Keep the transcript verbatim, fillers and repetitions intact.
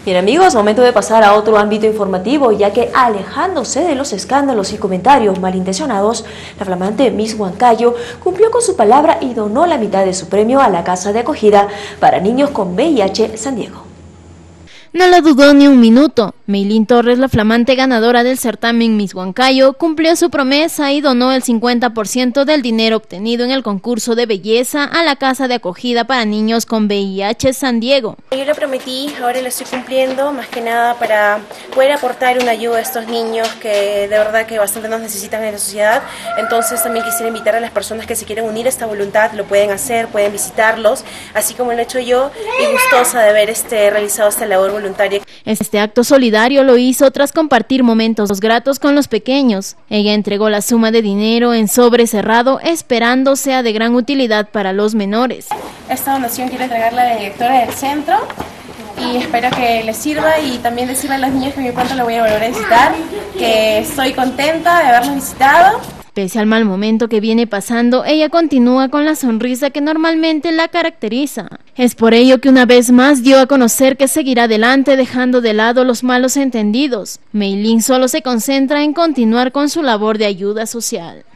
Bien amigos, momento de pasar a otro ámbito informativo, ya que alejándose de los escándalos y comentarios malintencionados, la flamante Miss Huancayo cumplió con su palabra y donó la mitad de su premio a la casa de acogida para niños con V I H San Diego. No lo dudó ni un minuto. Meilín Torres, la flamante ganadora del certamen Miss Huancayo, cumplió su promesa y donó el cincuenta por ciento del dinero obtenido en el concurso de belleza a la casa de acogida para niños con V I H San Diego. Yo lo prometí, ahora lo estoy cumpliendo, más que nada para poder aportar una ayuda a estos niños que de verdad que bastante nos necesitan en la sociedad. Entonces también quisiera invitar a las personas que se quieren unir a esta voluntad, lo pueden hacer, pueden visitarlos, así como lo he hecho yo, y gustosa de haber este, realizado esta labor voluntaria. Este acto solidario lo hizo tras compartir momentos gratos con los pequeños. Ella entregó la suma de dinero en sobre cerrado, esperando sea de gran utilidad para los menores. Esta donación quiero entregarla a la directora del centro y espero que les sirva, y también decirle a los niños que muy pronto la voy a volver a visitar, que estoy contenta de haberlos visitado. Pese al mal momento que viene pasando, ella continúa con la sonrisa que normalmente la caracteriza. Es por ello que una vez más dio a conocer que seguirá adelante dejando de lado los malos entendidos. Meilín solo se concentra en continuar con su labor de ayuda social.